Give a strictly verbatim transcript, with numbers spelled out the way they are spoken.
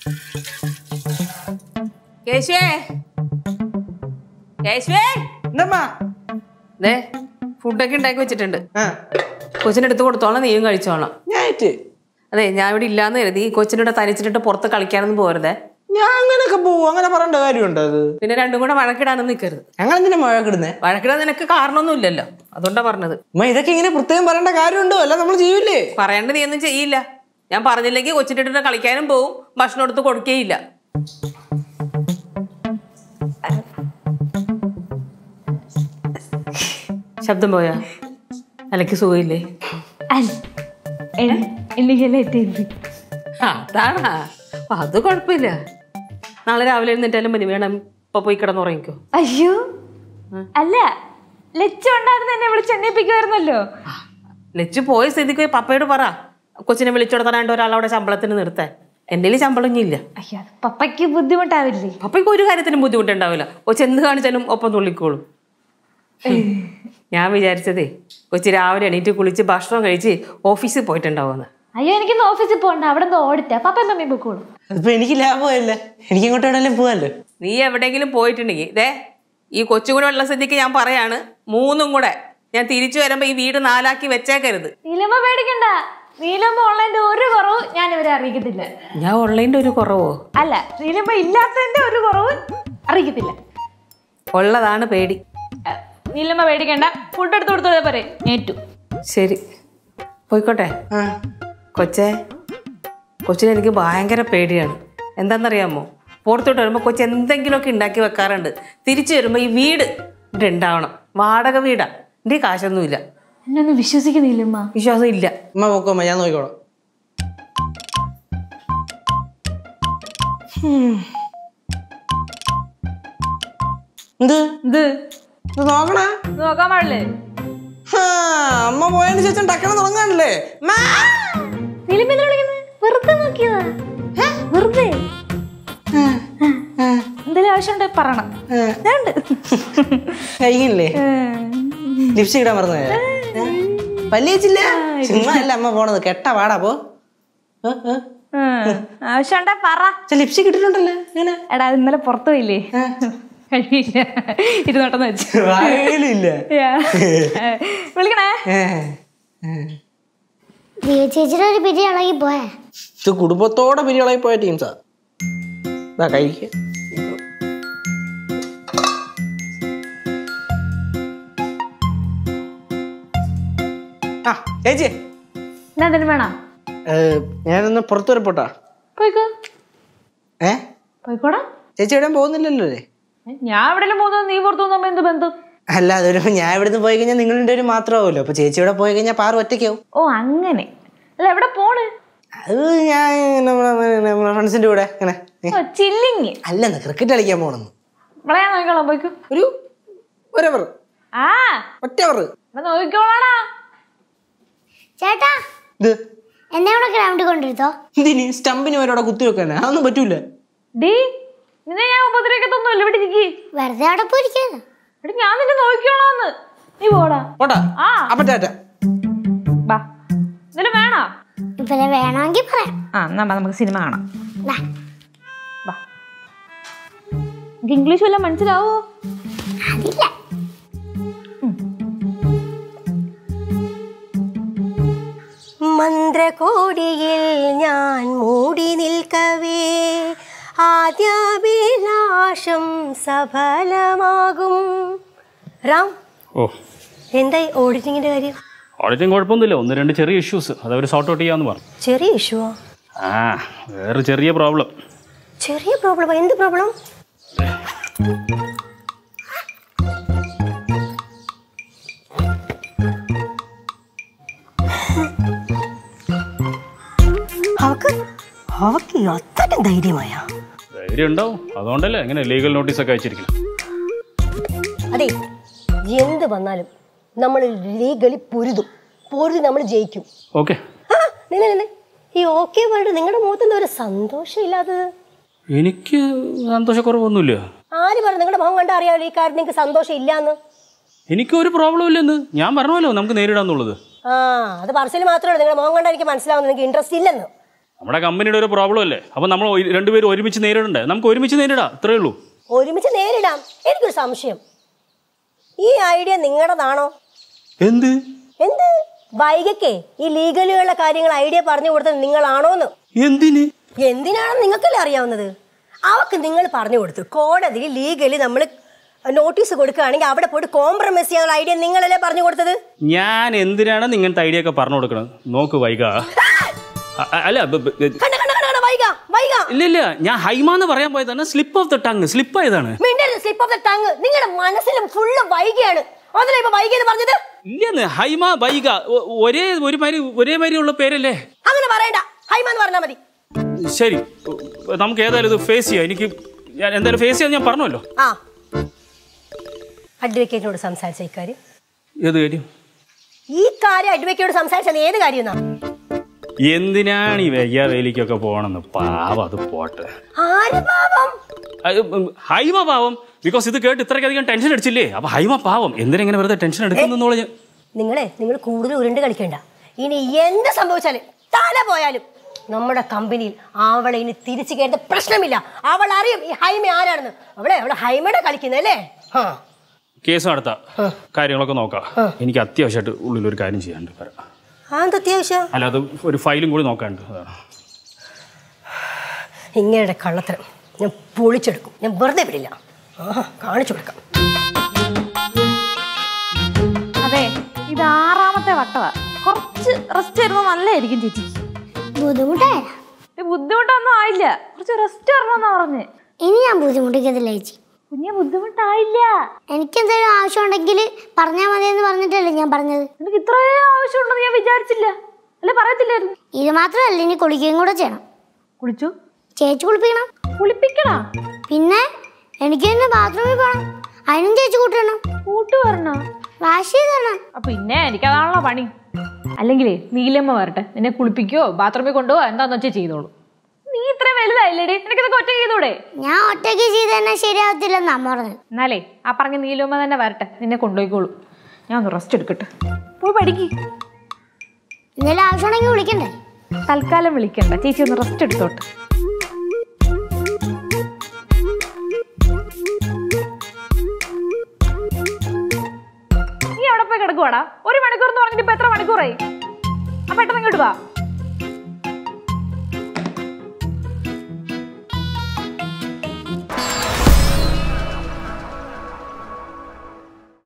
കേശുവേ കേശുവേ എന്താ ദേ ഫുഡൊക്കെ ഉണ്ടാക്കി വെച്ചിട്ടുണ്ട്. കൊച്ചിനെടുത്ത് കൊടുത്തോളാം, നീയും കഴിച്ചോളാം. അതെ, ഞാൻ ഇവിടെ ഇല്ലാന്ന് കരുതി കൊച്ചിനോട് തനിച്ചിട്ട് പുറത്ത് കളിക്കാനൊന്നും പോരുതേ. ഞാൻ അങ്ങനെയൊക്കെ പോവും, അങ്ങനെ പറയേണ്ട കാര്യമുണ്ടോ? അത് പിന്നെ രണ്ടും കൂടെ വഴക്കിടാനൊന്നും നിൽക്കരുത്. ഞങ്ങൾ എന്തിനാ വഴക്കിടുന്നേ? വഴക്കിടാൻ നിനക്ക് കാരണമൊന്നും ഇല്ലല്ലോ, അതുകൊണ്ടാ പറഞ്ഞത്. ഇതൊക്കെ ഇങ്ങനെ പ്രത്യേകം പറയേണ്ട കാര്യമുണ്ടോ? അല്ല നമ്മൾ ചെയ്യൂലേ. പറയേണ്ട നീ ഒന്നും ചെയ്യില്ല. ഞാൻ പറഞ്ഞില്ലെങ്കിൽ കൊച്ചിട്ടിട്ട് കളിക്കാനും പോവും, ഭക്ഷണം എടുത്ത് കൊടുക്കേയില്ല. ശബ്ദം പോയാ? അലക്ക് സുഖമില്ലേ? അതാണാ, അത് കുഴപ്പമില്ല. നാളെ രാവിലെ എഴുന്നേറ്റാലും മതി, വേണം ഇപ്പൊ പോയി കിടന്നുറങ്ങിക്കോ. അയ്യോ അല്ല, ലച്ചു ഉണ്ടായിരുന്നു എന്നെ വിളിച്ച് എണ്ണിപ്പിക്കുമായിരുന്നല്ലോ. ലച്ചു പോയ സ്ഥിതിക്ക് പപ്പയോട് പറ കൊച്ചിനെ വിളിച്ചോടത്താണ്ട് ഒരാളവിടെ ശമ്പളത്തിന് നിർത്താൻ. എന്റെ ശമ്പളം ഇനി ഇല്ല. അയ്യോ, പപ്പയ്ക്ക് ബുദ്ധിമുട്ടാവില്ലേ? പപ്പയ്ക്ക് ഒരു കാര്യത്തിനും ബുദ്ധിമുട്ടുണ്ടാവില്ല. കൊച്ചി എന്ത് കാണിച്ചാലും ഒപ്പം തുള്ളിക്കോളും. ഞാൻ വിചാരിച്ചതേ കൊച്ചി രാവിലെ എണീറ്റ് കുളിച്ച് ഭക്ഷണം കഴിച്ച് ഓഫീസിൽ പോയിട്ടുണ്ടാവുമെന്ന്. അയ്യോ, എനിക്കിന്ന് ഓഫീസിൽ പോകണ്ട, അവിടെ നിന്ന് ഓടിട്ടാ പപ്പ മമ്മി പോയിക്കോളും. അതിപ്പോ എനിക്ക് ലാഭമല്ല, എനിക്ക് ഇങ്ങോട്ട് എവിടെയെങ്കിലും പോവാല്ലോ. നീ എവിടെയെങ്കിലും പോയിട്ടുണ്ടെങ്കിൽ ദേ ഈ കൊച്ചും കൂടെ ഉള്ള സ്ഥിതിക്ക് ഞാൻ പറയാണ്, മൂന്നും കൂടെ ഞാൻ തിരിച്ചു വരുമ്പോ ഈ വീട് നാലാക്കി വെച്ചേക്കരുത്. നീലമ്മ പേടിക്കണ്ട, നീലമ്മ ഓൺലൈൻ്റെ ഒരു കുറവും ഞാൻ ഇവരെ അറിയിക്കത്തില്ല. ഞാൻ ഓൺലൈൻ്റെ ഒരു കുറവോ? അല്ല, നീലമ്മ ഇല്ലാത്തതിന്റെ ഒരു കുറവും അറിയിക്കത്തില്ല. ഉള്ളതാണ് പേടി. നീലമ്മ പേടിക്കണ്ട, ഫുഡ് എടുത്ത് കൊടുത്തോളെ പോരെ. ഏറ്റു ശരി, പോയിക്കോട്ടെ. കൊച്ചേ, കൊച്ചിനെ എനിക്ക് ഭയങ്കര പേടിയാണ്. എന്താണെന്നറിയാമോ? പുറത്തോട്ട് വരുമ്പോൾ കൊച്ചി എന്തെങ്കിലുമൊക്കെ ഉണ്ടാക്കി വെക്കാറുണ്ട്. തിരിച്ചു വരുമ്പോൾ ഈ വീട് ഇവിടെ ഉണ്ടാവണം. വാടക വീടാ, എൻ്റെ കാശൊന്നുമില്ല. എന്നെ ഒന്ന് വിശ്വസിക്കുന്നില്ലമ്മ. വിശ്വാസം ഇല്ല. അമ്മ പോക്കോ, ഞാൻ നോക്കിക്കോളാം. എന്ത് ഇത് നോക്കണേ? നോക്കാൻ പാടില്ലേ? അമ്മ പോയതിനു ശേഷം ടക്കണം തുടങ്ങാനല്ലേ? വെറുതെ നോക്കിയതാ, വെറുതെ. എന്തെങ്കിലും ആവശ്യമുണ്ട് പറയണം. കഴിക്കില്ലേ? ലിപ്സ്റ്റിക് ഇടാൻ മറന്നു പല്ലിച്ചില്ല. ചുമ്മാ അല്ല അമ്മ പോണത്, കെട്ട പാടാ. പോ, ആവശ്യമുണ്ടാ പറ. ലിപ്സ്റ്റിക് ഇട്ടിട്ടുണ്ടല്ലോ. ഇങ്ങനെ എടാ, ഇന്നലെ പുറത്തു പോയില്ലേ? കഴിയില്ല, ഇരുന്നോട്ടെന്ന് വെച്ചു. വിളിക്കണേ. ചേച്ചിയുടെ ഒരു പിരി ഇളകി പോയ കുടുംബത്തോടെ പിരി ഇളകി പോയ ടീംസാ. കഴിക്ക. ആ ചേച്ചി, എന്തെങ്കിലും വേണോ? ഞാനൊന്ന് പുറത്തു വരെ പോട്ടാ. പോയിക്കോ. ഏ പോയിക്കോടാ. ചേച്ചി എവിടെയും പോകുന്നില്ലല്ലോ അല്ലേ? ഞാൻ എവിടെയും പോകുന്നത് നീ പുറത്തു പോകുമ്പോ എന്ത് ബന്ധം? അല്ല, അതൊരു ഞാൻ ഇവിടുന്ന് പോയി കഴിഞ്ഞാൽ നിങ്ങളുടെ ഒരു മാത്രമാവുമല്ലോ. അപ്പൊ ചേച്ചി ഇവിടെ പോയി കഴിഞ്ഞാൽ പാറ ഒറ്റയ്ക്കാവും. ഓ അങ്ങനെ. അല്ല, എവിടെ പോണ്? അത് ഞാൻ നമ്മളെ ഫ്രണ്ട്സിന്റെ കൂടെ ഇങ്ങനെ ചില്ലിങ്. അല്ലെന്ന് ക്രിക്കറ്റ് കളിക്കാൻ പോണെന്ന്. വിളയാൻ നോക്കിക്കോളാം. പോയിക്കോ. ഒരു ഒരവർ. ആ ഒറ്റ അവർ നോക്കിക്കോളാടാ. ചേട്ടാ, ഇത് എന്നെ ഇവിടെ ഗ്രൗണ്ടിൽ കൊണ്ടിരുത്തോ. ഇതിന് സ്റ്റമ്പിന് വരെ അവിടെ കുത്തി വെക്കാനാ? അതൊന്നും പറ്റൂല. ഡീ, നിന്നെ ഞാൻ ഉപദ്രവിക്കത്തൊന്നുമില്ല. ഇവിടെ ഇരിക്കി, വെറുതെ അവിടെ പോയിരിക്കാണ്. ഞാൻ നിന്നെ നോക്കിക്കോളാന്ന്. നീ പോടാ. പോട്ടാ. ആ അപ്പൊ ടാറ്റ. ബാ. ഇതിന് വേണോ? ഇപ്പഴേ വേണമെങ്കിൽ പറയാം. ആ, എന്നാ നമുക്ക് സിനിമ കാണാം. ബാ. ഇംഗ്ലീഷ് വല്ല മനസ്സിലാവോ? അതില്ല. മന്ത്രകോടിയിൽ ഞാൻ മൂടി നിൽക്കവേ ആദ്യാഭിലാഷം സഫലമാകും. റാം, ഓ എന്തായി ഓഡിറ്റിങ്ങിന്റെ കാര്യം? ഓഡിറ്റിംഗ് കുഴപ്പമൊന്നുമില്ല, ഒന്ന് രണ്ട് ചെറിയ ഇഷ്യൂസ്, അതവർ സോർട്ട് ഔട്ട് ചെയ്യാന്ന് പറഞ്ഞു. ചെറിയ ഇഷ്യൂവോ? ആ, വേറെ ചെറിയ പ്രോബ്ലം. ചെറിയ പ്രോബ്ലം? എന്ത് പ്രോബ്ലം? അവക്ക് അവക്ക് അത്രയ്ക്കും ധൈര്യമായ? ധൈര്യം ഉണ്ടാവും, അതുകൊണ്ടല്ലേ ഇങ്ങനെ ലീഗൽ നോട്ടീസ് ഒക്കെ അയച്ചിരിക്കണം. അതെ, എന്ത് വന്നാലും നമ്മൾ ലീഗലി പൊരുതും. പൊരുതി നമ്മൾ ജയിക്കും. ഓക്കെ. ഈ ഓക്കെ പറഞ്ഞിട്ട് നിങ്ങളുടെ മുഖത്ത് എന്താ ഒരു സന്തോഷം ഇല്ലാത്തത്? എനിക്ക് സന്തോഷക്കുറവൊന്നുമില്ല. ആര് പറഞ്ഞു? നിങ്ങളുടെ മുഖം കണ്ടാ അറിയാമല്ലോ ഈ കാര്യം നിങ്ങൾക്ക് സന്തോഷം ഇല്ലാന്ന്. എനിക്കൊരു പ്രോബ്ലം ഇല്ലെന്ന് ഞാൻ പറഞ്ഞല്ലോ, നമുക്ക് നേരിടാന്നുള്ളത്. ആ, അത് പറച്ചിൽ മാത്രമല്ല. നിങ്ങളുടെ മുഖം കണ്ടാ എനിക്ക് മനസ്സിലാവുന്നത് നിങ്ങൾക്ക് ഇൻട്രസ്റ്റ് ഇല്ലെന്ന്. നമ്മുടെ കമ്പനിയുടെ ഒരു പ്രോബ്ലം അല്ലേ? അപ്പം നമ്മൾ ഒരു- രണ്ടുപേരും ഒരുമിച്ച് നേരിടണ്ടേ? നമുക്ക് ഒരുമിച്ച് നേരിടാം, അത്രേ ഉള്ളൂ. ഒരുമിച്ച് നേരിടാം. എനിക്കൊരു സംശയം, ഈ ഐഡിയ നിങ്ങളുടേതാണോ? എന്ത് എന്ത് വൈകക്കേ ഈ ലീഗലുകളുടെ കാര്യങ്ങൾ ഐഡിയ പറഞ്ഞു കൊടുത്തത് നിങ്ങളാണോന്ന്? എന്തിന്? എന്തിനാണെന്ന് നിങ്ങൾക്കല്ലേ അറിയാവുന്നത്. അവക്ക് നിങ്ങൾ പറഞ്ഞു കൊടുത്തു കോടതിയിൽ ലീഗലി നമ്മൾ നോട്ടീസ് കൊടുക്കുകയാണെങ്കിൽ അവിടെ പോയിട്ട് കോംപ്രമൈസ് ചെയ്യാനുള്ള ഐഡിയ നിങ്ങളല്ലേ പറഞ്ഞു കൊടുത്തത്? ഞാൻ എന്തിനാണ് ഇങ്ങനത്തെ ഐഡിയ ഒക്കെ പറഞ്ഞു കൊടുക്കണം? നോക്ക് വൈക, അല്ല കണ്ട കണ്ട കണ്ട വൈക വൈക ഇല്ല ഇല്ല, ഞാൻ ഹൈമാന്ന് പറയാൻ പോയതാണ്. Slip of the tongue, slip ആയതാണ്. മിണ്ടരുത്, സ്ലിപ്പ് ഓഫ് ദ ടങ്. നിങ്ങളുടെ മനസ്സിലും ഫുള്ള് വൈകിയാണ്. അതല്ലേ ഇപ്പൊ വൈകിയെന്ന് പറഞ്ഞത്? ഇല്ലെന്ന്, ഹൈമ വൈക ഒരേ ഒരു മാതിരി ഒരേ മാതിരി ഉള്ള പേരല്ലേ? അങ്ങനെ പറയണ്ട, ഹൈമാന്ന് പറഞ്ഞാൽ മതി. ശരി, നമുക്ക് ഏതായാലും ഇത് ഫേസ് ചെയ്യാം. എനിക്ക് ഞാൻ എന്തായാലും ഫേസ് ചെയ്യാൻ ഞാൻ പറഞ്ഞല്ലോ. ആ അഡ്വക്കേറ്റിനോട് സംസാരിച്ച ഇക്കാര്യം ഏത് കാര്യം? ഈ കാര്യം അഡ്വക്കേറ്റോട് സംസാരിച്ചത് ഏത് കാര്യം? എന്തിനാണ് ഈ വയ്യ വേലിക്കൊക്കെ പോകണമെന്ന്? പാവം, അത് പോട്ടെ. ആര് പാവം? ഹൈമ പാവം. ബിക്കോസ് ഇത് കേട്ട് ഇത്രയ്ക്കധികം ടെൻഷൻ അടിച്ചില്ലേ? അപ്പൊ ഹൈമ പാവം. എന്തിനെങ്ങനെ വെറുതെ ടെൻഷൻ എടുക്കുന്നുള്ള ഞാൻ നിങ്ങളെ നിങ്ങൾ കൂടുതൽ ഉരുണ്ട് കളിക്കണ്ട. ഇനി എന്ത് സംഭവിച്ചാലും തല പോയാലും നമ്മുടെ കമ്പനിയിൽ അവളെ ഇനി തിരിച്ചു കയറുന്ന പ്രശ്നമില്ല. അവൾ അറിയും ഈ ഹൈമ ആരാണെന്ന്. അവളെ അവളെ ഹൈമയുടെ കളിക്കുന്നല്ലേ? കേസ് നടത്താം, കാര്യങ്ങളൊക്കെ നോക്കാം. എനിക്ക് അത്യാവശ്യമായിട്ട് ഉള്ളിൽ ഒരു കാര്യം ചെയ്യാണ്ട് പറയാം. അതെന്ത് അത്യാവശ്യം? അല്ല, അത് ഒരു ഫയലും കൂടി നോക്കാണ്ട്. അതാണ് ഇങ്ങനെ കള്ളത്തരം ഞാൻ പൊളിച്ചെടുക്കും. ഞാൻ വെറുതെ വിടില്ല. ആ കാണിച്ചു കൊടുക്കാം. അതെ, ഇത് ആറാമത്തെ വട്ടമാ. കുറച്ച് റെസ്റ്റ് വരുന്നത് നല്ലതായിരിക്കും ചേച്ചി. ബുദ്ധിമുട്ടായ ബുദ്ധിമുട്ടൊന്നും ആയില്ല, കുറച്ച് റെസ്റ്റ് വരണമെന്നാ പറഞ്ഞ്. ഇനി ഞാൻ ബുദ്ധിമുട്ടിക്കത്തില്ല ചേച്ചി. കുഞ്ഞെ ബുദ്ധിമുട്ടായില്ല. എനിക്കെന്തെങ്കിലും ആവശ്യം ഉണ്ടെങ്കിൽ പറഞ്ഞാൽ മതി എന്ന് പറഞ്ഞിട്ടല്ലേ ഞാൻ പറഞ്ഞത്. നിനക്ക് ഇത്രയും ആവശ്യമുണ്ടെന്ന് ഞാൻ വിചാരിച്ചില്ല. അല്ലെ പറയത്തില്ലായിരുന്നു. ഇത് മാത്രമല്ല, ഇനി കുളിക്കുകയും കൂടെ ചെയ്യണം. കുളിച്ചു? ചേച്ചി കുളിപ്പിക്കണം. കുളിപ്പിക്കണ? പിന്നെ എനിക്ക് തന്നെ ബാത്റൂമിൽ പോകണം. അതിനും ചേച്ചി കൂട്ടണം. കൂട്ടു വരണ? വാഷ് ചെയ്ത് തരണം. പിന്നെ എനിക്കതാണല്ലോ പണി. അല്ലെങ്കിലേ നീലമ്മ വരട്ടെ, നിന്നെ കുളിപ്പിക്കോ ബാത്റൂമിൽ കൊണ്ടുപോവോ എന്താന്ന് വെച്ചാൽ ചെയ്തോളൂ. നീ ഇത്രയും വലുതായില്ലേടി, നിനക്കിതൊക്കെ ഒറ്റ ചെയ്തൂടെ? ഞാൻ ഒറ്റയ്ക്ക് ചെയ്ത് തന്നെ ശരിയാവത്തില്ലെന്ന് അമ്മ പറഞ്ഞു. എന്നാലേ ആ പറഞ്ഞ നീലമ്മ തന്നെ വരട്ടെ, നിന്നെ കൊണ്ടുപോയിക്കോളൂ. ഞാൻ ഒന്ന് റെസ്റ്റ് എടുക്കട്ടെ. പോയി പഠിക്ക്. എന്തെങ്കിലും ആവശ്യമുണ്ടെങ്കിൽ വിളിക്കണ്ടേ? തൽക്കാലം വിളിക്കണ്ട, ചേച്ചി ഒന്ന് റെസ്റ്റ് എടുത്തോട്ടെ. നീ അവിടെ പോയി കിടക്കുവാടാ. ഒരു മണിക്കൂർ എന്ന് പറഞ്ഞിട്ട് ഇപ്പൊ എത്ര മണിക്കൂറായി? ആ പെട്ടെന്ന് ഇങ്ങോട്ട് വാ.